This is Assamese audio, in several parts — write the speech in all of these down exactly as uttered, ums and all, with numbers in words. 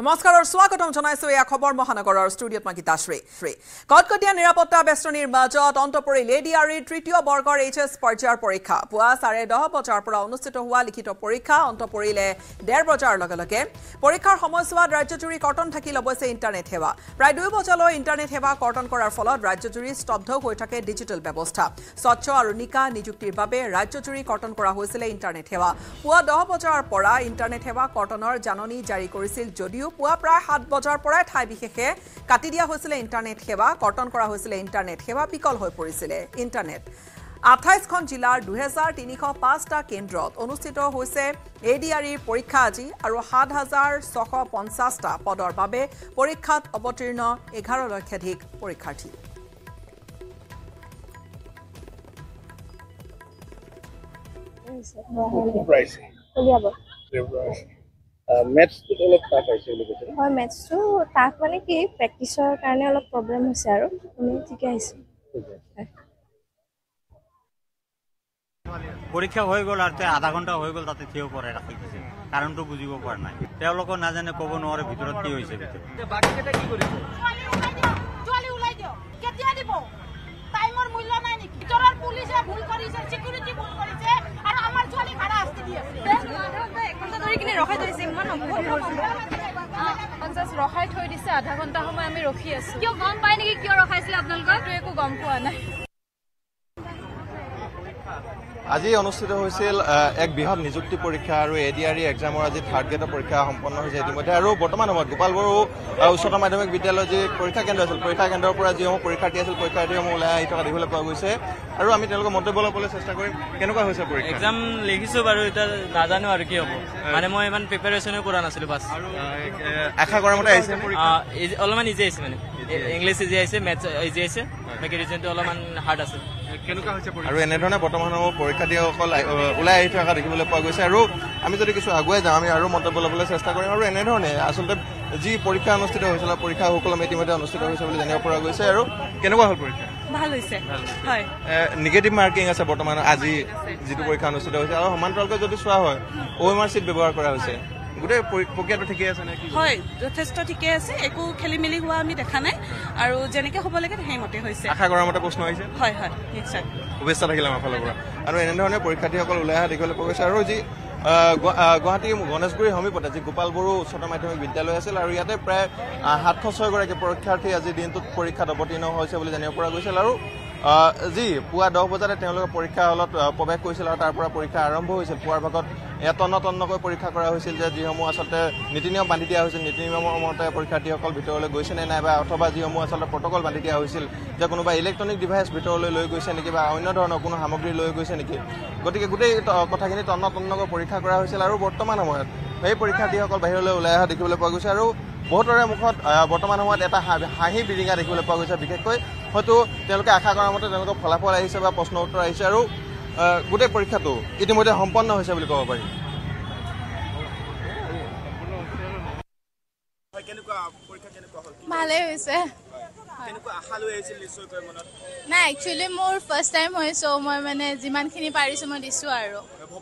নমস্কাৰৰ স্বাগতম জনাইছো এই খবৰ মহানগৰৰ ষ্টুডিঅত মাকিতাশ্ৰী কটকটীয়া নিৰাপত্তা বেষ্টনীৰ মাজত অন্তপৰি লেডিয়াৰীৰ তৃতীয় বৰ্গৰ এইচ এছ পৰ্যায়ৰ পৰীক্ষা পুৱা চাৰে দহ বজাৰ পৰা অনুষ্ঠিত হোৱা লিখিত পৰীক্ষা অন্তপৰিলে ডেৰ বজাৰ লগে লগে পৰীক্ষাৰ সময়ছোৱাত ৰাজ্যজুৰি কৰ্তন থাকিল অৱশ্যে ইণ্টাৰনেট সেৱা প্ৰায় দুই বজালৈ ইণ্টাৰনেট সেৱা কৰ্তন কৰাৰ ফলত ৰাজ্যজুৰি স্তব্ধ হৈ থাকে ডিজিটেল ব্যৱস্থা স্বচ্ছ আৰু নিকা নিযুক্তিৰ বাবে ৰাজ্যজুৰি কৰ্তন কৰা হৈছিল ইণ্টাৰনেট সেৱা পুৱা দহ বজাৰ পৰা ইণ্টাৰনেট সেৱা কৰ্তনৰ জাননী জাৰি কৰিছিল যদিও পুৱা প্ৰায় সাত বজাৰ পৰা ঠাই বিশেষে কাটি দিয়া হৈছিল ইণ্টাৰনেট সেৱা কৰ্তন কৰা হৈছিল ইণ্টাৰনেট সেৱা বিকল হৈ পৰিছিল ইণ্টাৰনেট আঠাইছখন জিলাৰ দুই হাজাৰ তিনিশ পাঁচটা কেন্দ্ৰত অনুষ্ঠিত হৈছে এডিআৰইৰ পৰীক্ষা আজি আৰু সাত হাজাৰ ছশ পঞ্চাছটা পদৰ বাবে পৰীক্ষাত অৱতীৰ্ণ এঘাৰ লক্ষাধিক পৰীক্ষাৰ্থী Maths to all of that I say হয় maths to তাক মানে কি প্ৰ্যাকটিছৰ কাৰণে অলপ প্ৰবলেম হৈছে আৰু আমি ঠিকে আছে পৰীক্ষা হৈ গ'ল আৰু আধা ঘণ্টা হৈ গ'ল তাতে থিয় পৰে ৰাখি দিছে কাৰণটো বুজিব পৰা নাই তেওঁলোকে নাজানে ক'ব নোৱাৰে ভিতৰত কি হৈছে ভিতৰত বাকি কেটা কি কৰিছে ছোৱালী ওলাই দিও কেতিয়া দিব টাইমৰ মূল্য নাই নেকি ভিতৰৰ পুলিচে ভুল কৰিছে সিকিউৰিটি ভুল কৰিছে আৰু আমাৰ ছোৱালী ভাড়া আসতে দি আছে ঘণ্টা ধৰি কিনে ৰখাই থৈছে ইমান পঞ্চাছ ৰখাই থৈ দিছে আধা ঘণ্টা সময় আমি ৰখি আছো কিয় গম পাই নেকি কিয় ৰখাইছিলে আপোনালোকক একো গম পোৱা নাই আজি অনুষ্ঠিত হৈছিল এক বৃহৎ নিযুক্তি পৰীক্ষা আৰু এডিআৰই এক্সামৰ আজি থাৰ্ড গ্ৰেডৰ পৰীক্ষা সম্পন্ন হৈছে ইতিমধ্যে আৰু বৰ্তমান সময়ত গোপাল বড়ো উচ্চতৰ মাধ্যমিক বিদ্যালয় যি পৰীক্ষা কেন্দ্ৰ আছিল পৰীক্ষা কেন্দ্ৰৰ পৰা যিসমূহ পৰীক্ষাৰ্থী আছিল পৰীক্ষাৰ্থীসমূহ ওলাই আহি থকা দেখিবলৈ পোৱা গৈছে আৰু আমি তেওঁলোকৰ মন্তব্য ল'বলৈ চেষ্টা কৰিম কেনেকুৱা হৈছে পৰীক্ষা এক্সাম লিখিছো বাৰু এতিয়া নাজানো আৰু কি হ'ব মানে মই ইমান প্ৰিপাৰেশ্যনো কৰা নাছিলো বাছ আশা কৰা মতে আহিছে অলপমান ইজি আহিছে মানে ইংলিছ ইজি আহিছে মেথছ ইজি আহিছে বাকী ৰিজনটো অলপমান হাৰ্ড আছে আৰু এনেধৰণে বৰ্তমান সময়ত পৰীক্ষাৰ্থীসকল ওলাই আহি থকা দেখিবলৈ পোৱা গৈছে আৰু আমি যদি কিছু আগুৱাই যাওঁ আমি আৰু মন্তব্য ল'বলৈ চেষ্টা কৰিম আৰু এনেধৰণে আচলতে যি পৰীক্ষা অনুষ্ঠিত হৈছিল পৰীক্ষা সুকলমে ইতিমধ্যে অনুষ্ঠিত হৈছে বুলি জানিব পৰা গৈছে আৰু কেনেকুৱা হ'ল পৰীক্ষা ভাল হৈছে হয় নিগেটিভ মাৰ্কিং আছে বৰ্তমান আজি যিটো পৰীক্ষা অনুষ্ঠিত হৈছে আৰু সমান্তৰালকৈ যদি চোৱা হয় অ' এম আৰ চিট ব্যৱহাৰ কৰা হৈছে গোটেই প্ৰক্ৰিয়াটো ঠিকে আছে নে কি হয় যথেষ্ট ঠিকে আছে একো খেলি মেলি হোৱা আমি দেখা নাই আৰু যেনেকৈ হ'ব লাগে সেইমতে হৈছে আশা কৰাৰ মতে প্ৰশ্ন আহিছে হয় হয় নিশ্চয় শুভেচ্ছা থাকিলে আমাৰ ফালৰ পৰা আৰু এনেধৰণে পৰীক্ষাৰ্থীসকল ওলাই অহা দেখিবলৈ পোৱা গৈছে আৰু যি গুৱাহাটী গণেশগুৰি সমীপতে যি গোপাল বড়ো উচ্চতৰ মাধ্যমিক বিদ্যালয় আছিল আৰু ইয়াতে প্ৰায় সাতশ ছয়গৰাকী পৰীক্ষাৰ্থী আজি দিনটোত পৰীক্ষাত অৱতীৰ্ণ হৈছে বুলি জানিব পৰা গৈছিল আৰু যি পুৱা দহ বজাতে তেওঁলোকে পৰীক্ষা হলত প্ৰৱেশ কৰিছিল আৰু তাৰ পৰা পৰীক্ষা আৰম্ভ হৈছিল পুৱাৰ ভাগত তন্ন তন্নকৈ পৰীক্ষা কৰা হৈছিল যে যিসমূহ আচলতে নীতি নিয়ম বান্ধি দিয়া হৈছিল নীতি নিয়মৰ মতে পৰীক্ষাৰ্থীসকল ভিতৰলৈ গৈছে নে নাই বা অথবা যিসমূহ আচলতে প্ৰট'কল বান্ধি দিয়া হৈছিল যে কোনোবা ইলেক্ট্ৰনিক ডিভাইচ ভিতৰলৈ লৈ গৈছে নেকি বা অন্য ধৰণৰ কোনো সামগ্ৰী লৈ গৈছে নেকি গতিকে গোটেই কথাখিনি তন্ন তন্নকৈ পৰীক্ষা কৰা হৈছিল আৰু বৰ্তমান সময়ত সেই পৰীক্ষাৰ্থীসকল বাহিৰলৈ ওলাই অহা দেখিবলৈ পোৱা গৈছে আৰু বহুতৰে মুখত বৰ্তমান সময়ত এটা হাঁহি বিৰিঙা দেখিবলৈ পোৱা গৈছে বিশেষকৈ হয়তো তেওঁলোকে আশা কৰাৰ মতে তেওঁলোকৰ ফলাফল আহিছে বা প্ৰশ্ন উত্তৰ আহিছে আৰু গোটেই পৰীক্ষাটো ইতিমধ্যে সম্পন্ন হৈছে বুলি ক'ব পাৰি ভালেই হৈছে নাই একচুৱেলি মোৰ ফাৰ্ষ্ট টাইম হয় চ' মই মানে যিমানখিনি পাৰিছোঁ মই দিছোঁ আৰু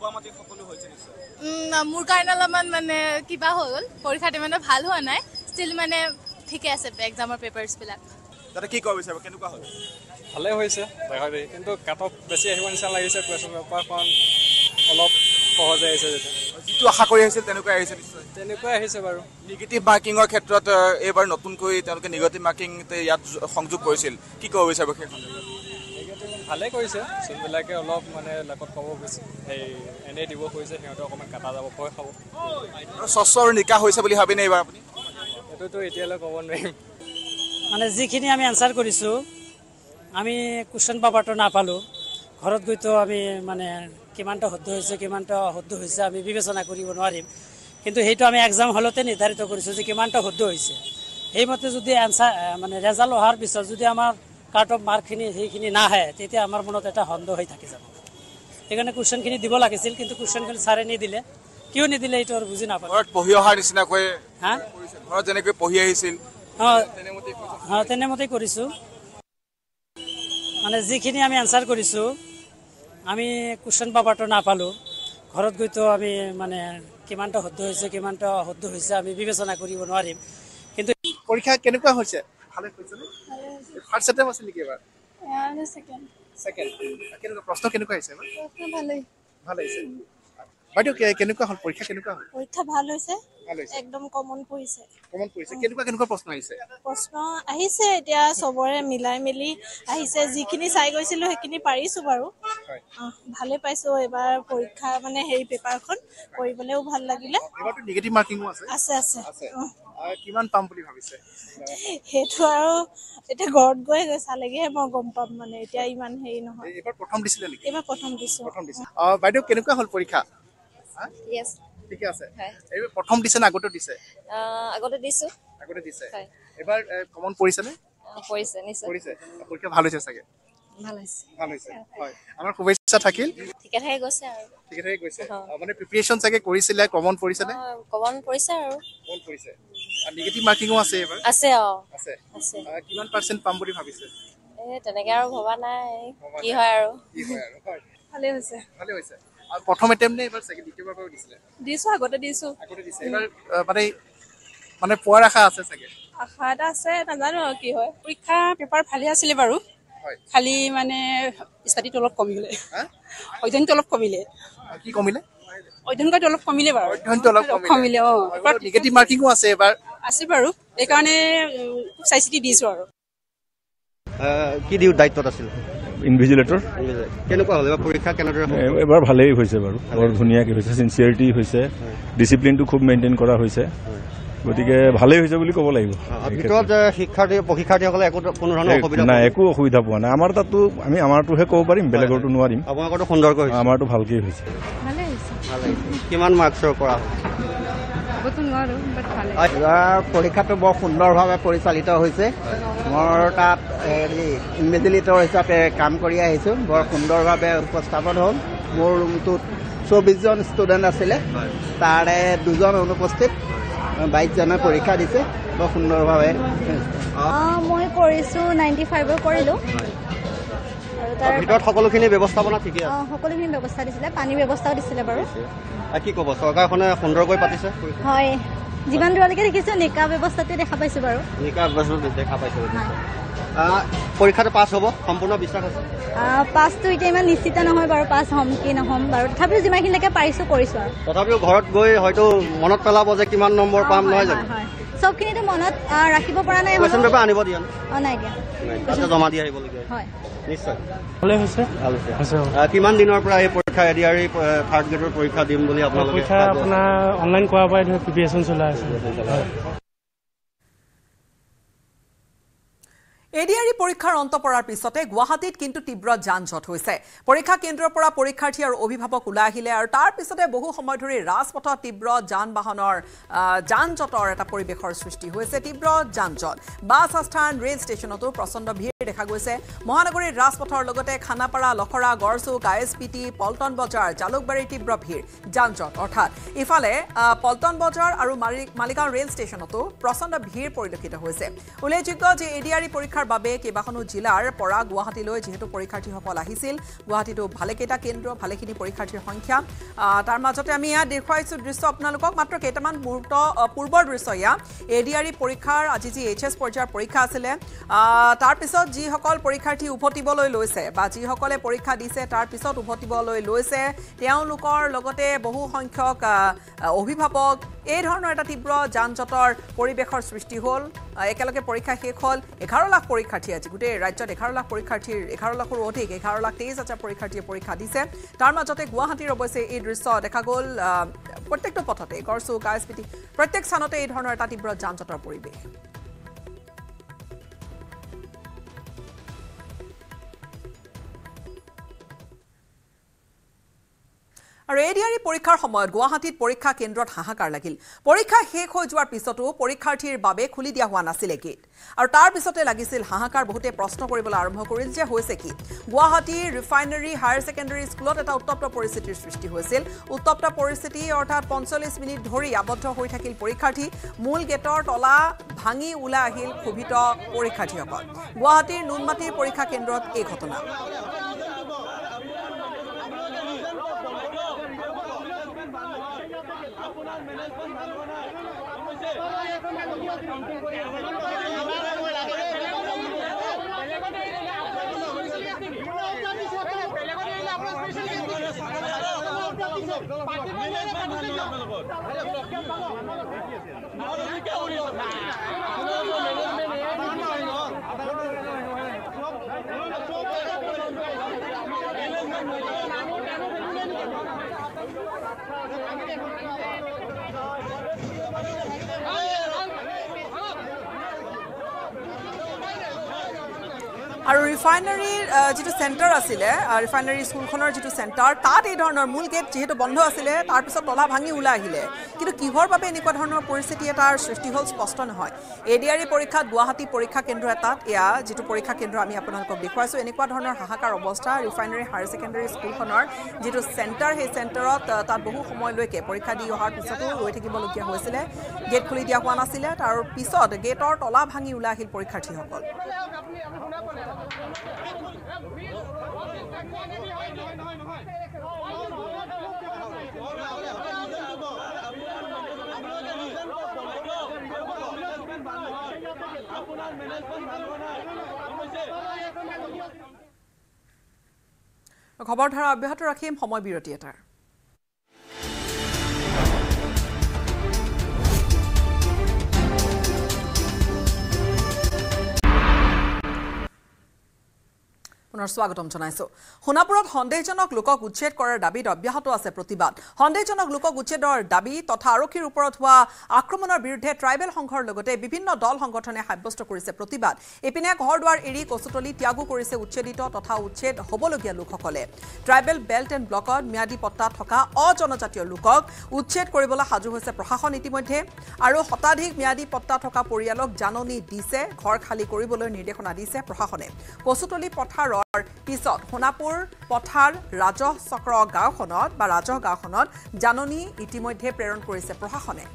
মোৰ কাৰণে অলপমান মানে কিবা হৈ গ'ল পৰীক্ষাটো মানে ভাল হোৱা নাই ষ্টিল মানে ঠিকে আছে এক্সামৰ পেপাৰ্ছবিলাক তাতে কি ক'ব বিচাৰিব কেনেকুৱা হ'ল ভালে হৈছে দেখাবি কিন্তু কাট অফ বেছি আহিব নিচিনা লাগিছে কুৱেশ্যন পেপাৰখন অলপ সহজে আহিছে যেতিয়া যিটো আশা কৰি আহিছিল তেনেকুৱাই আহিছে নিশ্চয় তেনেকুৱাই আহিছে বাৰু নিগেটিভ মাৰ্কিঙৰ ক্ষেত্ৰত এইবাৰ নতুনকৈ তেওঁলোকে নিগেটিভ মাৰ্কিং ইয়াত সংযোগ কৰিছিল কি ক'ব বিচাৰিব সেই নিগেটিভ ভালেই কৰিছে যোনবিলাকে অলপ মানে লাকত ক'ব বেছি সেই এনেই দিব খুজিছে সিহঁতে অকণমান কাটা যাব ভয় খাব স্বচ্ছ আৰু নিকা হৈছে বুলি ভাবিনে এইবাৰ আপুনি এইটোতো এতিয়ালৈ ক'ব নোৱাৰিম মানে যিখিনি আমি এনচাৰ কৰিছোঁ আমি কুৱেশ্যন পেপাৰটো নাপালোঁ ঘৰত গৈতো আমি মানে কিমানটা শুদ্ধ হৈছে কিমানটা শুদ্ধ হৈছে আমি বিবেচনা কৰিব নোৱাৰিম কিন্তু সেইটো আমি এক্সাম হলতে নিৰ্ধাৰিত কৰিছোঁ যে কিমানটা শুদ্ধ হৈছে সেইমতে যদি এনচাৰ মানে ৰেজাল্ট অহাৰ পিছত যদি আমাৰ কাট অফ মাৰ্কখিনি সেইখিনি নাহে তেতিয়া আমাৰ মনত এটা সন্দেহ হৈ থাকি যাব সেইকাৰণে কুৱেশ্যনখিনি দিব লাগিছিল কিন্তু কুৱেশ্যনখিনি ছাৰে নিদিলে কিয় নিদিলে এইটো আৰু বুজি নাপালোঁ ঘৰত পঢ়ি অহাৰ নিচিনাকৈ হা ঘৰত যেনেকৈ পঢ়ি আহিছিল অঁ অঁ তেনেমতেই কৰিছোঁ মানে যিখিনি আমি এনচাৰ কৰিছোঁ আমি কুৱেশ্যন পেপাৰটো নাপালোঁ ঘৰত গৈতো আমি মানে কিমানটা শুদ্ধ হৈছে কিমানটা অশুদ্ধ হৈছে আমি বিবেচনা কৰিব নোৱাৰিম কিন্তু পৰীক্ষা কেনেকুৱা হৈছে ভালে হৈছে নে ফাৰ্ষ্ট এটেম্প আছিল নেকি এবাৰ সেকেন্ড সেকেন্ড কেনেকুৱা প্ৰশ্ন কেনেকুৱা হৈছে এবাৰ ভালেই ভাল হৈছে বাইদেউ কেনেকুৱা হ'ল পৰীক্ষা কেনেকুৱা হ'ল পৰীক্ষা ভাল হৈছে ভাল হৈছে একদম কমন পৰিছে কমন পৰিছে কেনেকুৱা কেনেকুৱা প্ৰশ্ন আহিছে প্ৰশ্ন আহিছে এতিয়া চবৰে মিলাই মেলি আহিছে যিখিনি চাই গৈছিলো সেইখিনি পাৰিছো বাৰু ভালে পাইছো এবাৰ পৰীক্ষা মানে হেৰি পেপাৰখন কৰিবলেও ভাল লাগিলে এবাৰটো নেগেটিভ মাৰ্কিংও আছে আছে আছে আছে কিমান পাম বুলি ভাবিছে সেইটো আৰু এটা ঘৰত গৈ চালেগেহে মই গম পাম মানে এতিয়া ইমান হেৰি নহয় এবাৰ প্ৰথম দিছিলে নেকি এবাৰ প্ৰথম দিছো প্ৰথম দিছে বাইদেউ কেনেকুৱা হ'ল পৰীক্ষা ইয়েছ ঠিকে আছে এইবাৰ প্ৰথম দিছে না আগতে দিছে আগতে দিছো আগতে দিছে এবাৰ কমন পৰিছে নে পৰিছে নিশ্চয় পৰিছে পৰীক্ষা ভাল হৈছে চাগে ভাল হৈছে ভাল হৈছে হয় আমাৰ শুভেচ্ছা থাকিল ঠিকে থাকে গৈছে আৰু ঠিকে থাকে গৈছে মানে প্ৰিপাৰেচন চাগে কৰিছিলে কমন পৰিছে নে কমন পৰিছে আৰু কমন পৰিছে আৰু নেগেটিভ মাৰ্কিংও আছে এবাৰ আছে অ আছে আছে কিমান পাৰ্চেন্ট পাম বুলি ভাবিছে এ তেনেকে আৰু ভবা নাই কি হয় আৰু কি হয় আৰু হয় ভালে হৈছে ভালে হৈছে আৰু প্ৰথম এটেম্প নে এবাৰ সেকেন্ড দ্বিতীয়বাৰ পৰা দিছিলে দিছো আগতে দিছো আগতে দিছে এবাৰ মানে মানে পোৱাৰ আশা আছে চাগে আশা এটা আছে নাজানো আৰু কি হয় পৰীক্ষা পেপাৰ ভালে আছিলে বাৰু খালি মানে ষ্টাডিটো অলপ কমিলে অধ্যয়নটো অলপ কমিলে কি কমিলে অধ্যয়নটো অলপ কমিলে বাৰু অধ্যয়নটো অলপ কমিলে অ নেগেটিভ মাৰ্কিংও আছে এবাৰ আছে বাৰু এইকাৰণে চাই চিতি দিছো আৰু কি দিও দায়িত্বত আছিল ইনভিজিলেটৰ কেনেকুৱা হ'ল এবাৰ পৰীক্ষা কেনেদৰে এবাৰ ভালেই হৈছে বাৰু বৰ ধুনীয়াকৈ হৈছে চিনচিয়াৰিটি হৈছে ডিচিপ্লিনটো খুব মেইনটেইন কৰা হৈছে গতিকে ভালেই হৈছে বুলি ক'ব লাগিব ভিতৰত শিক্ষাৰ্থী প্ৰশিক্ষাৰ্থীসকলে একো কোনো ধৰণৰ অসুবিধা নাই একো অসুবিধা পোৱা নাই আমাৰ তাতো আমি আমাৰটোহে ক'ব পাৰিম বেলেগৰটো নোৱাৰিম আপোনালোকৰতো সুন্দৰকৈ হৈছে আমাৰটো ভালকেই হৈছে ভালে হৈছে ভালে কিমান মাৰ্কছৰ পৰা পৰীক্ষাটো বৰ সুন্দৰভাৱে পৰিচালিত হৈছে মোৰ তাত হেৰি ইনভিজিলেটৰ হিচাপে কাম কৰি আহিছোঁ বৰ সুন্দৰভাৱে উপস্থাপন হ'ল মোৰ ৰুমটোত চৌবিছজন ষ্টুডেণ্ট আছিলে তাৰে দুজন অনুপস্থিত বাইছজনে পৰীক্ষা দিছে বৰ সুন্দৰভাৱে মই কৰিছোঁ নাইণ্টি ফাইভৰ কৰিলোঁ আৰু তাৰ ভিতৰত সকলোখিনি ব্যৱস্থাপনা ঠিকে আছে সকলোখিনি ব্যৱস্থা দিছিলে পানীৰ ব্যৱস্থাও দিছিলে বাৰু কি ক'ব চৰকাৰখনে সুন্দৰকৈ পাতিছে হয় যিমান দূৰলৈকে দেখিছোঁ নিকা ব্যৱস্থাটোৱে দেখা পাইছোঁ বাৰু নিকা ব্যৱস্থাটো দেখা পাইছোঁ পৰীক্ষাটো পাছ হ'ব সম্পূৰ্ণ বিশ্বাস আছে পাছটো এতিয়া ইমান নিশ্চিত নহয় বাৰু পাছ হ'ম কি নহ'ম বাৰু তথাপিও যিমানখিনিলৈকে পাৰিছোঁ কৰিছোঁ আৰু তথাপিও ঘৰত গৈ হয়তো মনত পেলাব যে কিমান নম্বৰ পাম নহয় জানো চবখিনিতো মনত ৰাখিব পৰা নাই কুৱেশ্যন পেপাৰ আনিব দিয়া অঁ নাই দিয়া জমা দি আহিবলগীয়া হয় নিশ্চয় ভালে হৈছে ভাল হৈছে কিমান দিনৰ পৰা এই পৰীক্ষা A D R E third গ্ৰেডৰ পৰীক্ষা দিম বুলি আপোনালোকে পৰীক্ষা আপোনাৰ অনলাইন কৰাৰ পৰাই ধৰি প্ৰিপেৰেশ্যন চলাই আছে এডিআৰই পৰীক্ষাৰ অন্ত পৰাৰ পিছতে গুৱাহাটীত কিন্তু তীব্ৰ যান জঁট হৈছে পৰীক্ষা কেন্দ্ৰৰ পৰা পৰীক্ষাৰ্থী আৰু অভিভাৱক ওলাই আহিলে আৰু তাৰ পিছতে বহু সময় ধৰি ৰাজপথত তীব্ৰ যান বাহনৰ যান জঁটৰ এটা পৰিৱেশৰ সৃষ্টি হৈছে তীব্ৰ যান জঁট বাছ আস্থান ৰেল ষ্টেচনতো প্ৰচণ্ড ভিৰ দেখা গৈছে মহানগৰীৰ ৰাজপথৰ লগতে Khanapara Lokhra Garchuk I S P T Paltan Bazaar জালুকবাৰীৰ তীব্ৰ ভিৰ যান জঁট অৰ্থাৎ ইফালে পল্টন বজাৰ আৰু মালিগাঁও ৰেল ষ্টেচনতো প্ৰচণ্ড ভিৰ পৰিলক্ষিত হৈছে উল্লেখযোগ্য যে এডিআৰই পৰীক্ষাৰ বাবে কেইবাখনো জিলাৰ পৰা গুৱাহাটীলৈ যেহেতু পৰীক্ষাৰ্থীসকল আহিছিল গুৱাহাটীতো ভালেকেইটা কেন্দ্ৰ ভালেখিনি পৰীক্ষাৰ্থীৰ সংখ্যা তাৰ মাজতে আমি ইয়াত দেখুৱাইছোঁ দৃশ্য আপোনালোকক মাত্ৰ কেইটামান মুহূৰ্ত পূৰ্বৰ দৃশ্য ইয়া এডিআৰই পৰীক্ষাৰ আজি যি এইচ এছ পৰ্যায়ৰ পৰীক্ষা আছিলে তাৰপিছত যিসকল পৰীক্ষাৰ্থী উভতিবলৈ লৈছে বা যিসকলে পৰীক্ষা দিছে তাৰ পিছত উভতিবলৈ লৈছে তেওঁলোকৰ লগতে বহু সংখ্যক অভিভাৱক এই ধৰণৰ এটা তীব্ৰ যান জঁটৰ পৰিৱেশৰ সৃষ্টি হ'ল একেলগে পৰীক্ষা শেষ হ'ল এঘাৰ লাখ পৰীক্ষাৰ্থী আজি গোটেই ৰাজ্যত এঘাৰ লাখ পৰীক্ষাৰ্থীৰ এঘাৰ লাখৰো অধিক এঘাৰ লাখ তেইছ হাজাৰ পৰীক্ষাৰ্থীয়ে পৰীক্ষা দিছে তাৰ মাজতে গুৱাহাটীৰ অৱশ্যে এই দৃশ্য দেখা গ'ল প্ৰত্যেকটো পথতে Garchuk I S P T প্ৰত্যেক স্থানতে এই ধৰণৰ এটা তীব্ৰ যান জঁটৰ পৰিৱেশ আৰু এডিআৰই পৰীক্ষাৰ সময়ত গুৱাহাটীত পৰীক্ষা কেন্দ্ৰত হাহাকাৰ লাগিল পৰীক্ষা শেষ হৈ যোৱাৰ পিছতো পৰীক্ষাৰ্থীৰ বাবে খুলি দিয়া হোৱা নাছিলে গেট আৰু তাৰ পিছতে লাগিছিল হাহাকাৰ বহুতে প্ৰশ্ন কৰিবলৈ আৰম্ভ কৰিল যে হৈছে কি গুৱাহাটীৰ ৰিফাইনাৰী হায়াৰ ছেকেণ্ডাৰী স্কুলত এটা উত্তপ্ত পৰিস্থিতিৰ সৃষ্টি হৈছিল উত্তপ্ত পৰিস্থিতি অৰ্থাৎ পঞ্চল্লিছ মিনিট ধৰি আবদ্ধ হৈ থাকিল পৰীক্ষাৰ্থী মূল গেটৰ তলা ভাঙি ওলাই আহিল ক্ষোভিত পৰীক্ষাৰ্থীসকল গুৱাহাটীৰ নুনমাটিৰ পৰীক্ষা কেন্দ্ৰত এই ঘটনা আৰু ৰিফাইনাৰীৰ যিটো চেণ্টাৰ আছিলে ৰিফাইনাৰী স্কুলখনৰ যিটো চেণ্টাৰ তাত এই ধৰণৰ মূল গেট যিহেতু বন্ধ আছিলে তাৰপিছত তলা ভাঙি ওলাই আহিলে কিন্তু কিহৰ বাবে এনেকুৱা ধৰণৰ পৰিস্থিতি এটাৰ সৃষ্টি হ'ল স্পষ্ট নহয় এ ডি আৰ ই পৰীক্ষাত গুৱাহাটী পৰীক্ষা কেন্দ্ৰ এটাত এয়া যিটো পৰীক্ষা কেন্দ্ৰ আমি আপোনালোকক দেখুৱাইছোঁ এনেকুৱা ধৰণৰ হাহাকাৰ অৱস্থা ৰিফাইনাৰী হায়াৰ ছেকেণ্ডেৰী স্কুলখনৰ যিটো চেণ্টাৰ সেই চেণ্টাৰত তাত বহু সময়লৈকে পৰীক্ষা দি অহাৰ পিছতো ৰৈ থাকিবলগীয়া হৈছিলে গেট খুলি দিয়া হোৱা নাছিলে তাৰ পিছত গেটৰ তলা ভাঙি ওলাই আহিল পৰীক্ষাৰ্থীসকল খবৰ ধাৰা অব্যাহত ৰাখিম সময় বিৰতি এটাৰ পুনৰ স্বাগতম জনাইছো সোণাপুৰত সন্দেহজনক লোকক উচ্ছেদ কৰাৰ দাবীত অব্যাহত আছে প্ৰতিবাদ সন্দেহজনক লোকক উচ্ছেদৰ দাবী তথা আৰক্ষীৰ ওপৰত হোৱা আক্ৰমণৰ বিৰুদ্ধে ট্ৰাইবেল সংঘৰ লগতে বিভিন্ন দল সংগঠনে সাব্যস্ত কৰিছে প্ৰতিবাদ এপিনে ঘৰদুৱাৰ এৰি কচুতলি ত্যাগো কৰিছে উচ্ছেদিত তথা উচ্ছেদ হ'বলগীয়া লোকসকলে ট্ৰাইবেল বেল্ট এণ্ড ব্লকত ম্যাদী পট্টা থকা অজনজাতীয় লোকক উচ্ছেদ কৰিবলৈ সাজু হৈছে প্ৰশাসন ইতিমধ্যে আৰু শতাধিক ম্যাদী পট্টা থকা পৰিয়ালক জাননী দিছে ঘৰ খালী কৰিবলৈ নিৰ্দেশনা দিছে প্ৰশাসনে কচুতলি পথাৰৰ পিছত সোণাপুৰ পথাৰ ৰাজহ চক্ৰ গাঁওখনত বা ৰাজহ গাঁওখনত জাননী ইতিমধ্যে প্ৰেৰণ কৰিছে প্ৰশাসনে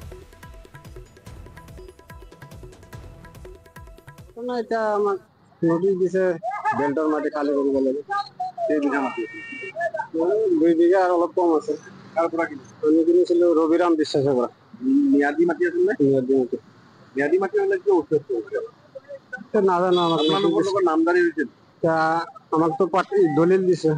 এতিয়া আমাক নটিচ দিছে বেল্টৰ মাটি খালী কৰিব লাগে সেই বিঘা মাটি দুই বিঘা আৰু অলপ কম আছে তাৰ পৰা আমি কিনিছিলো ৰবিৰাম বিশ্বাসৰ পৰা ম্যাদী মাটি আছিল নে ম্যাদী মাটি ম্যাদী মাটি হ'লে কিয় উচ্ছেদ কৰিছে নাজানো আমাক আপোনালোকৰ লগত নামদাৰী হৈছিল আমাক তো পাৰ্টি দলিল দিছে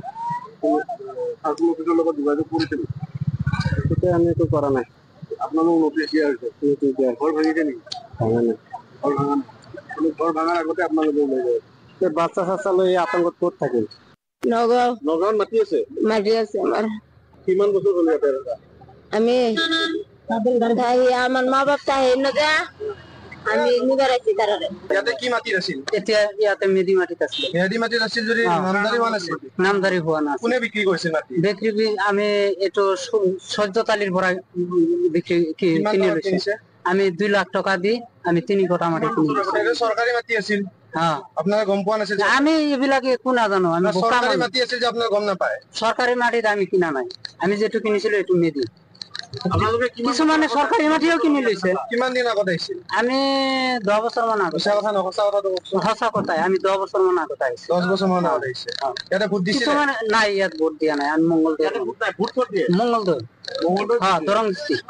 লগত যোগাযোগ কৰিছিল তেতিয়া আমি একো কৰা নাই আপোনালোক নটিচ দিয়া হৈছে ঘৰ ভাঙিছে নেকি ভাঙা নাই ঘৰ ভাঙা নাই ঘৰ ভাঙাৰ আগতে আপোনালোকে ওলাই যায় বাচ্চা চাচ্চা লৈ আতংকত ক'ত থাকে নগাঁও নগাঁৱত মাটি আছে মাটি আছে আমাৰ কিমান বছৰ হ'ল ইয়াতে আমি আমাৰ মা বাপ তাই নগা আমি নিবাৰ আছি তাৰে ইয়াতে কি মাটি আছিল এতিয়া ইয়াতে মেদি মাটি আছিল মেদি মাটি আছিল যদি নামদাৰি হোৱা নাছিল নামদাৰি হোৱা নাছিল কোনে বিক্ৰী কৰিছিল মাটি বিক্ৰী আমি এটো সহ্যতালিৰ পৰা বিক্ৰী কিনি লৈছে আমি দুই লাখ টকা দি আমি তিনি কটা মাটি কিনিছো চৰকাৰী মাটি আছিল হ্যাঁ আপোনারা গম পোৱা নাছিল আমি এইবিলাক একো নাজানো আমি চৰকাৰী মাটি আছিল যে আপোনারা গম নাপায় চৰকাৰী মাটিত আমি কিনা নাই আমি যেটো কিনিছিলো এটো মেদি আপোনালোকে কিছুমানে চৰকাৰী মাটিও কিনি লৈছে কিমান দিন আগত আহিছিল আমি দহ বছৰ মান আগত কথা নকছা কথা সঁচা কথাই আমি দহ বছৰ মান আগত আহিছিল দহ বছৰ মান আগত আহিছে ইয়াতে ভোট দিছে কিছুমানে নাই ইয়াত ভোট দিয়া নাই আমি মংগলদৈ ভোট ভোট দিয়ে মংগলদৈ মংগলদৈ হ্যাঁ দৰং ডিস্ট্ৰিক্ট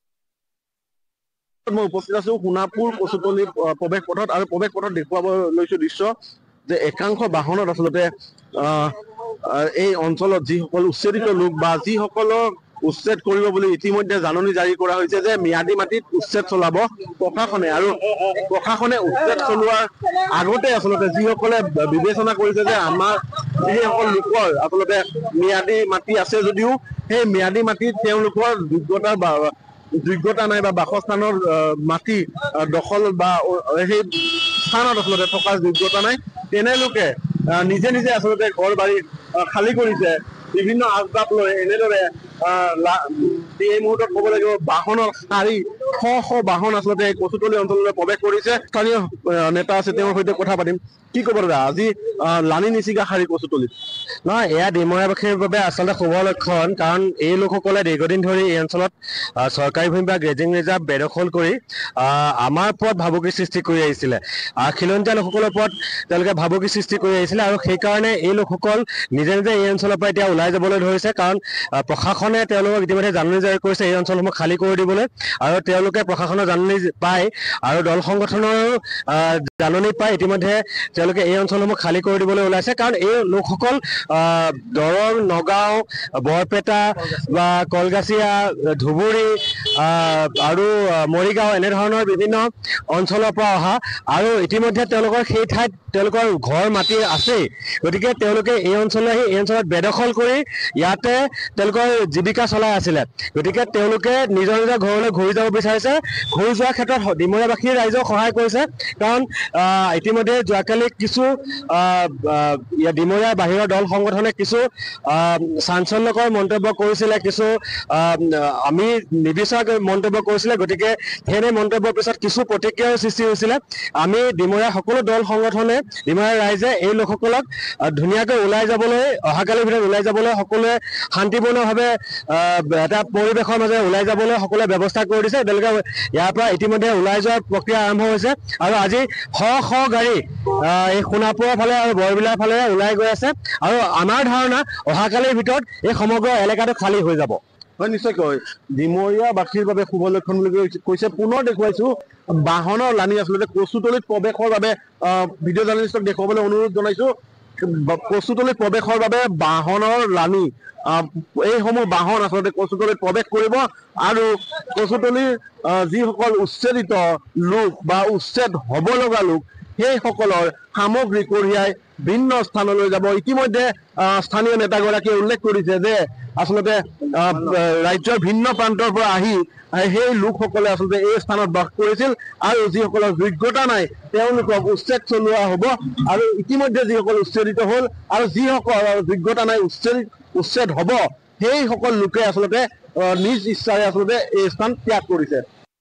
মই উপস্থিত আছো সোণাপুৰ কচুতলি প্ৰৱেশ পথত আৰু প্ৰৱেশ পথত দেখুৱাব লৈছো দৃশ্য যে একাংশ বাহনত আচলতে এই অঞ্চলত যিসকল উচ্ছেদিত লোক বা যিসকলক উচ্ছেদ কৰিব বুলি ইতিমধ্যে জাননী জাৰি কৰা হৈছে যে ম্যাদী মাটিত উচ্ছেদ চলাব প্ৰশাসনে আৰু প্ৰশাসনে উচ্ছেদ চলোৱাৰ আগতে আচলতে যিসকলে বিবেচনা কৰিছে যে আমাৰ যিসকল লোকৰ আচলতে ম্যাদী মাটি আছে যদিও সেই ম্যাদী মাটিত তেওঁলোকৰ যোগ্যতা বা যোগ্যতা নাই বা বাসস্থানৰ মাটি দখল বা সেই স্থানত আচলতে থকাৰ যোগ্যতা নাই তেনেলোকে নিজে নিজে আচলতে ঘৰ বাৰী খালী কৰিছে বিভিন্ন আচবাব লৈ এনেদৰে এই মুহূৰ্তত ক'ব লাগিব বাহনৰ চাৰি শ শ বাহন আচলতে কচুতলি অঞ্চললৈ প্ৰৱেশ কৰিছে স্থানীয় নেতা আছে তেওঁৰ সৈতে কথা পাতিম কি ক'ব দাদা আজি লানি নিচিগা শাৰী কচুতলিত নহয় এয়া ডিমৰাবাসীৰ বাবে আচলতে শুভ লক্ষণ কাৰণ এই লোকসকলে দীৰ্ঘদিন ধৰি এই অঞ্চলত চৰকাৰী ভূমি বা গ্ৰেজিং ৰিজাৰ্ভ বেদখল কৰি আমাৰ ওপৰত ভাবুকি সৃষ্টি কৰি আহিছিলে খিলঞ্জীয়া লোকসকলৰ ওপৰত তেওঁলোকে ভাবুকি সৃষ্টি কৰি আহিছিলে আৰু সেইকাৰণে এই লোকসকল নিজে নিজে এই অঞ্চলৰ পৰা এতিয়া ওলাই যাবলৈ ধৰিছে কাৰণ প্ৰশাসনে তেওঁলোকক ইতিমধ্যে জাননী জাৰি কৰিছে এই অঞ্চলসমূহ খালী কৰি দিবলৈ আৰু তেওঁলোকে প্ৰশাসনৰ জাননী পায় আৰু দল সংগঠনৰ জাননী পায় ইতিমধ্যে তেওঁলোকে এই অঞ্চলসমূহ খালী কৰি দিবলৈ ওলাইছে কাৰণ এই লোকসকল দৰং নগাঁও বৰপেটা বা কলগাছিয়া ধুবুৰী আৰু মৰিগাঁও এনেধৰণৰ বিভিন্ন অঞ্চলৰ পৰা অহা আৰু ইতিমধ্যে তেওঁলোকৰ সেই ঠাইত তেওঁলোকৰ ঘৰ মাটি আছে গতিকে তেওঁলোকে এই অঞ্চললৈ আহি এই অঞ্চলত বেদখল কৰি ইয়াতে তেওঁলোকৰ জীৱিকা চলাই আছিলে গতিকে তেওঁলোকে নিজৰ নিজৰ ঘৰলৈ ঘূৰি যাব বিচাৰিছে ঘূৰি যোৱাৰ ক্ষেত্ৰত ডিমৰাবাসী ৰাইজক সহায় কৰিছে কাৰণ ইতিমধ্যে যোৱাকালি কিছু ডিমৰীয়া বাহিৰৰ দল সংগঠনে কিছু চাঞ্চল্যকৰ মন্তব্য কৰিছিলে কিছু আমি নিবিচাৰ মন্তব্য কৰিছিলে গতিকে সেনে মন্তব্যৰ পিছত কিছু প্ৰতিক্ৰিয়াৰ সৃষ্টি হৈছিলে আমি ডিমৰীয়া সকলো দল সংগঠনে ডিমৰীয়া ৰাইজে এই লোকসকলক ধুনীয়াকৈ ওলাই যাবলৈ অহাকালিৰ ভিতৰত ওলাই যাবলৈ সকলোৱে শান্তিপূৰ্ণভাৱে এটা পৰিৱেশৰ মাজেৰে ওলাই যাবলৈ সকলোৱে ব্যৱস্থা কৰি দিছে তেওঁলোকে ইয়াৰ পৰা ইতিমধ্যে ওলাই যোৱাৰ প্ৰক্ৰিয়া আৰম্ভ হৈছে আৰু আজি শ শ গাড়ী এই সোণাপুৰৰ ফালে আৰু বৰবিলাৰ ফালে ওলাই গৈ আছে আৰু আমাৰ ধাৰণা অহাকালিৰ ভিতৰত এই সমগ্ৰ এলেকাটো খালী হৈ যাব হয় নিশ্চয়কৈ ডিমৰীয়াবাসীৰ বাবে শুভ লক্ষণ বুলি কৈছে পুনৰ দেখুৱাইছো বাহনৰ লানি আচলতে কচুতলিত প্ৰৱেশৰ বাবে ভিডিঅ' জাৰ্নেলিষ্টক দেখুৱাবলৈ অনুৰোধ জনাইছো কচুতলিত প্ৰৱেশৰ বাবে বাহনৰ লানি এইসমূহ বাহন আচলতে কচুতলিত প্ৰৱেশ কৰিব আৰু কচুতলিৰ যিসকল উচ্ছেদিত লোক বা উচ্ছেদ হ'ব লগা লোক সেইসকলৰ সামগ্ৰী কঢ়িয়াই ভিন্ন স্থানলৈ যাব ইতিমধ্যে স্থানীয় নেতাগৰাকীয়ে উল্লেখ কৰিছে যে আচলতে ৰাজ্যৰ ভিন্ন প্ৰান্তৰ পৰা আহি সেই লোকসকলে আচলতে এই স্থানত বাস কৰিছিল আৰু যিসকলৰ যোগ্যতা নাই তেওঁলোকক উচ্ছেদ চলোৱা হ'ব আৰু ইতিমধ্যে যিসকল উচ্ছেদিত হ'ল আৰু যিসকলৰ যোগ্যতা নাই উচ্ছেদ উচ্ছেদ হ'ব সেইসকল লোকে আচলতে নিজ ইচ্ছাৰে আচলতে এই স্থান ত্যাগ কৰিছে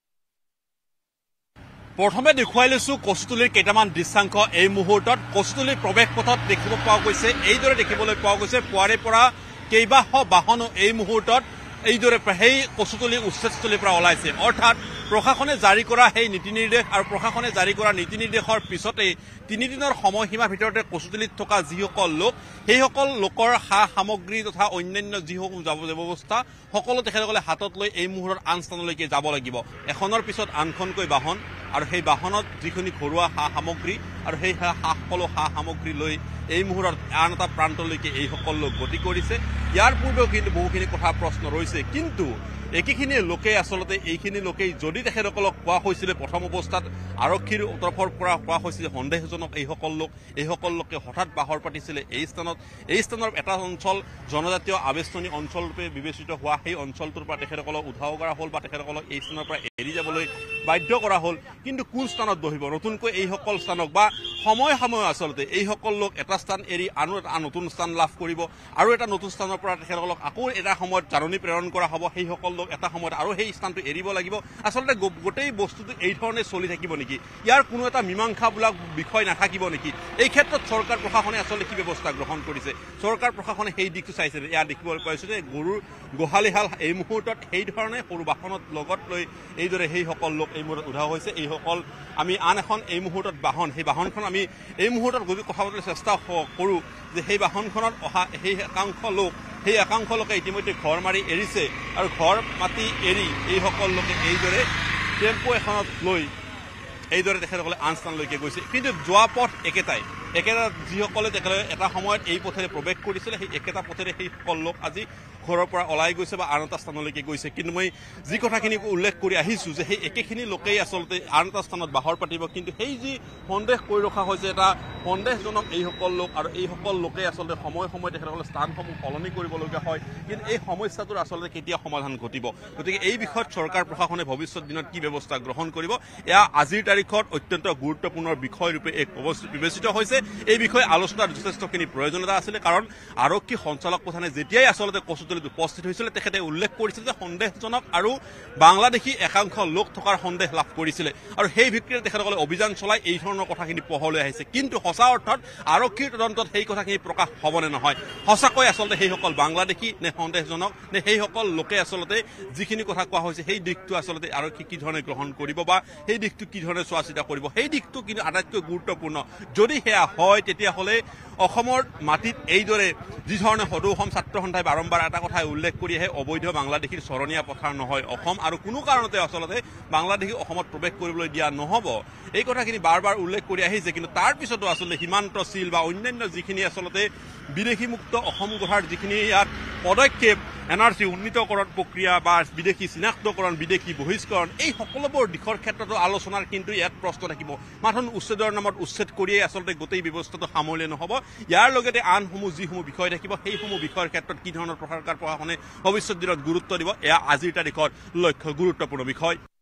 প্ৰথমে দেখুৱাই লৈছো কচুতলিৰ কেইটামান দৃশ্যাংশ এই মুহূৰ্তত কচুতলিৰ প্ৰৱেশ পথত দেখিব পোৱা গৈছে এইদৰে দেখিবলৈ পোৱা গৈছে পুৱাৰে পৰা কেইবাশ বাহনো এই মুহূৰ্তত এইদৰে সেই কচুতলি উচ্ছেদস্থলীৰ পৰা ওলাইছে অৰ্থাৎ প্ৰশাসনে জাৰি কৰা সেই নীতি নিৰ্দেশ আৰু প্ৰশাসনে জাৰি কৰা নীতি নিৰ্দেশৰ পিছতেই তিনিদিনৰ সময়সীমাৰ ভিতৰতে কচুতলিত থকা যিসকল লোক সেইসকল লোকৰ সা সামগ্ৰী তথা অন্যান্য যিসমূহ ব্যৱস্থা সকলো তেখেতসকলে হাতত লৈ এই মুহূৰ্তত আন স্থানলৈকে যাব লাগিব এখনৰ পিছত আনখনকৈ বাহন আৰু সেই বাহনত যিখিনি ঘৰুৱা সা সামগ্ৰী আৰু সেই সকলো সা সামগ্ৰী লৈ এই মুহূৰ্তত আন এটা প্ৰান্তলৈকে এইসকল লোক গতি কৰিছে ইয়াৰ পূৰ্বেও কিন্তু বহুখিনি কথা প্ৰশ্ন ৰৈছে কিন্তু একেখিনি লোকে আচলতে এইখিনি লোকেই যদি তেখেতসকলক কোৱা হৈছিলে প্ৰথম অৱস্থাত আৰক্ষীৰ তৰফৰ পৰা কোৱা হৈছিলে সন্দেহজনক এইসকল লোক এইসকল লোকে হঠাৎ বাহৰ পাতিছিলে এই স্থানত এই স্থানৰ এটা অঞ্চল জনজাতীয় আৱেষ্টনী অঞ্চলৰূপে বিবেচিত হোৱা সেই অঞ্চলটোৰ পৰা তেখেতসকলক উদ্ধাৰ কৰা হ'ল বা তেখেতসকলক এই স্থানৰ পৰা এৰি যাবলৈ বাধ্য কৰা হ'ল কিন্তু কোন স্থানত বহিব নতুনকৈ এইসকল স্থানক বা সময় সময় আচলতে এইসকল লোক এটা স্থান এৰি আনো এটা নতুন স্থান লাভ কৰিব আৰু এটা নতুন স্থানৰ পৰা তেখেতসকলক আকৌ এটা সময়ত জাননী প্ৰেৰণ কৰা হ'ব সেইসকল লোক এটা সময়ত আৰু সেই স্থানটো এৰিব লাগিব আচলতে গোটেই বস্তুটো এই ধৰণে চলি থাকিব নেকি ইয়াৰ কোনো এটা মীমাংসা বোলা বিষয় নাথাকিব নেকি এই ক্ষেত্ৰত চৰকাৰ প্ৰশাসনে আচলতে কি ব্যৱস্থা গ্ৰহণ কৰিছে চৰকাৰ প্ৰশাসনে সেই দিশটো চাইছে ইয়াৰ দেখিবলৈ পাইছোঁ যে গৰুৰ গোহালিহাল এই মুহূৰ্তত সেই ধৰণে সৰু বাহনত লগত লৈ এইদৰে সেইসকল লোক এই মুহূৰ্তত উদ্ধাৰ হৈছে এইসকল আমি আন এখন এই মুহূৰ্তত বাহন সেই বাহনখন আমি এই মুহূৰ্তত গৈ কথা পাতিবলৈ চেষ্টা কৰোঁ যে সেই বাহনখনত অহা সেই একাংশ লোক সেই একাংশ লোকে ইতিমধ্যে ঘৰ মাৰি এৰিছে আৰু ঘৰ মাটি এৰি এইসকল লোকে এইদৰে টেম্পো এখনত লৈ এইদৰে তেখেতসকলে আন স্থানলৈকে গৈছে কিন্তু যোৱা পথ একেটাই একেটা যিসকলে তেখেতসকলে এটা সময়ত এই পথেৰে প্ৰৱেশ কৰিছিলে সেই একেটা পথেৰে সেইসকল লোক আজি ঘৰৰ পৰা ওলাই গৈছে বা আন এটা স্থানলৈকে গৈছে কিন্তু মই যি কথাখিনি উল্লেখ কৰি আহিছোঁ যে সেই একেখিনি লোকেই আচলতে আন এটা স্থানত বাহৰ পাতিব কিন্তু সেই যি সন্দেহ কৰি ৰখা হৈছে এটা সন্দেহজনক এইসকল লোক আৰু এইসকল লোকে আচলতে সময়ে সময়ে তেখেতসকলে স্থানসমূহ সলনি কৰিবলগীয়া হয় কিন্তু এই সমস্যাটোৰ আচলতে কেতিয়া সমাধান ঘটিব গতিকে এই বিষয়ত চৰকাৰ প্ৰশাসনে ভৱিষ্যত দিনত কি ব্যৱস্থা গ্ৰহণ কৰিব এয়া আজিৰ তাৰিখত অত্যন্ত গুৰুত্বপূৰ্ণ বিষয়ৰূপে এক বিবেচিত হৈছে এই বিষয়ে আলোচনাৰ যথেষ্টখিনি প্ৰয়োজনীয়তা আছিলে কাৰণ আৰক্ষী সঞ্চালক প্ৰধানে যেতিয়াই আচলতে কচুতলিত উপস্থিত হৈছিল তেখেতে উল্লেখ কৰিছিল যে সন্দেহজনক আৰু বাংলাদেশী একাংশ লোক থকাৰ সন্দেহ লাভ কৰিছিলে আৰু সেই ভিত্তিৰে তেখেতসকলে অভিযান চলাই এই ধৰণৰ কথাখিনি পোহৰলৈ আহিছে কিন্তু সঁচা অৰ্থত আৰক্ষীৰ তদন্তত সেই কথাখিনি প্ৰকাশ হ'বনে নহয় সঁচাকৈ আচলতে সেইসকল বাংলাদেশী নে সন্দেহজনক নে সেইসকল লোকে আচলতে যিখিনি কথা কোৱা হৈছে সেই দিশটো আচলতে আৰক্ষী কি ধৰণে গ্ৰহণ কৰিব বা সেই দিশটো কি ধৰণে চোৱা চিতা কৰিব সেই দিশটো কিন্তু আটাইতকৈ গুৰুত্বপূৰ্ণ যদি সেয়া হয় তেতিয়াহ'লে অসমৰ মাটিত এইদৰে যি ধৰণে সদৌ অসম ছাত্ৰ সন্থাই বাৰম্বাৰ এটা কথাই উল্লেখ কৰি আহে অবৈধ বাংলাদেশীৰ চৰণীয়া পথাৰ নহয় অসম আৰু কোনো কাৰণতে আচলতে বাংলাদেশী অসমত প্ৰৱেশ কৰিবলৈ দিয়া নহ'ব এই কথাখিনি বাৰ বাৰ উল্লেখ কৰি আহিছে কিন্তু তাৰ পিছতো আচলতে সীমান্ত চিল বা অন্যান্য যিখিনি আচলতে বিদেশী মুক্ত অসম গঢ়াৰ যিখিনি ইয়াত পদক্ষেপ এন আৰ চি উন্নীতকৰণ প্ৰক্ৰিয়া বা বিদেশী চিনাক্তকৰণ বিদেশী বহিষ্কৰণ এই সকলোবোৰ দিশৰ ক্ষেত্ৰতো আলোচনাৰ কিন্তু ইয়াত প্ৰশ্ন থাকিব মাথোঁ উচ্ছেদৰ নামত উচ্ছেদ কৰিয়েই আচলতে গোটেই ব্যৱস্থাটো সামৰিলে নহ'ব ইয়াৰ লগতে আনসমূহ যিসমূহ বিষয় থাকিব সেইসমূহ বিষয়ৰ ক্ষেত্ৰত কি ধৰণৰ চৰকাৰ প্ৰশাসনে ভৱিষ্যত দিনত গুৰুত্ব দিব এয়া আজিৰ তাৰিখৰ লক্ষ্য গুৰুত্বপূৰ্ণ বিষয়